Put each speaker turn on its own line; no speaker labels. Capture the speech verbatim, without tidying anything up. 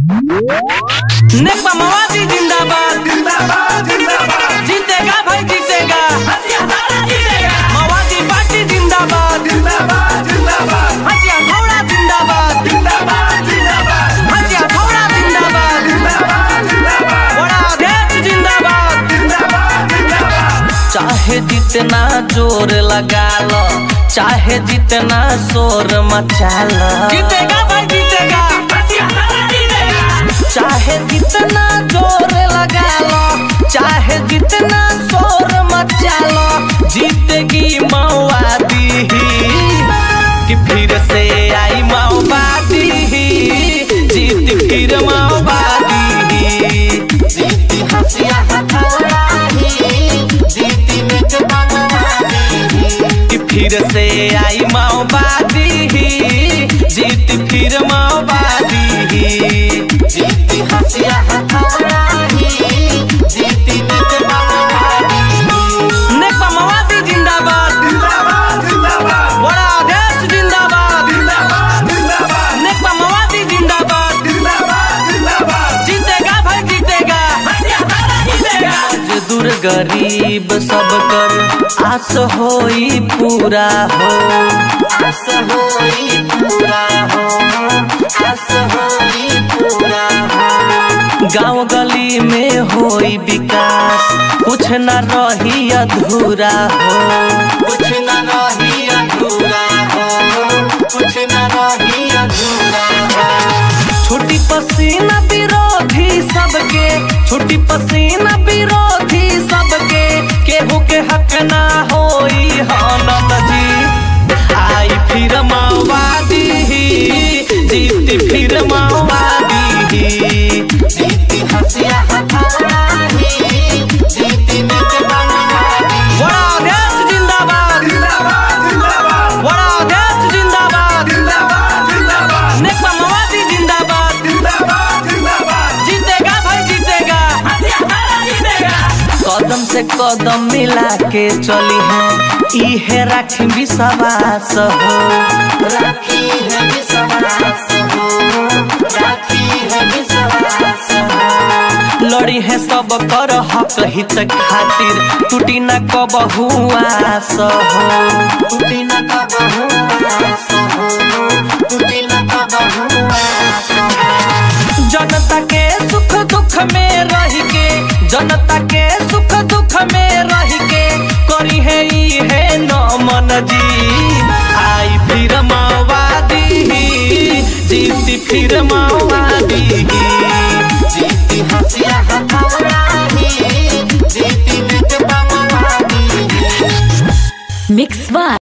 नेकपा माओवादी जिंदाबाद जिंदाबाद जिंदाबाद जीतेगा भाई जीतेगा माओवादी पार्टी जिंदाबाद जिंदाबाद जिंदाबाद हटिया घोड़ा जिंदाबाद जिंदाबाद जिंदाबाद हटिया घोड़ा जिंदाबाद जिंदाबाद जिंदाबाद बड़ा अध्यक्ष जिंदाबाद जिंदाबाद जिंदाबाद। चाहे जितना जोर लगा लो चाहे जितना शोर मचा लो जीतेगा भाई जीतेगा चाहे जितना जोर लगा लो चाहे जितना शोर मचा लो जीतेगी माओवादी कि फिर से आई माओवादी जीत फिर माओवादी जीती हंसिया जीती कि फिर से आई माओवादी जीत फिर माओवादी जीती हंसिया जीती नेकपा माओवादी जिंदाबाद जिंदाबाद जिंदाबाद बड़ा अध्यक्ष जिंदाबाद जिंदाबाद जिंदाबाद नेकपा माओवादी जिंदाबाद जिंदाबाद जिंदाबाद जीतेगा भाई जीतेगा जो दूर गरीब सब कर आस होई पूरा हो आस होई पूरा हो आस होई पूरा हो गाँव गली में होई विकास कुछ न रही अधूरा हो कुछ न रही अधूरा हो कुछ न रही अधूरा हो छुट्टी पसीना विरोधी सबके छुट्टी पसीना विरोधी सबके केहू के हक ना होई हनत जी आई फिर माओवादी जीती फिर माओवादी जीती हंसिया जीती बड़ा अध्यक्ष जिंदाबाद जिंदाबाद जिंदाबाद बड़ा अध्यक्ष जिंदाबाद जिंदाबाद जिंदाबाद नेकपा माओवादी जिंदाबाद जिंदाबाद जिंदाबाद जीतेगा भाई जीतेगा कदम से कदम मिला के चली है इहे राखी विश्वास हो राखी है विश्वास हो राखी है विश्वास हो लड़ी है सब कर हक हित खातिर टूटी न कबहू आस हो टूटी न कबहू आस हो टूटी न कबहू आस हो जनता के सुख दुख में रह के जनता के सुख दुख में रह के करी है ई है नमन जी आई फिर माओवादी जीती फिर माओवादी जीती हंसिया जीती
मिक्स वन।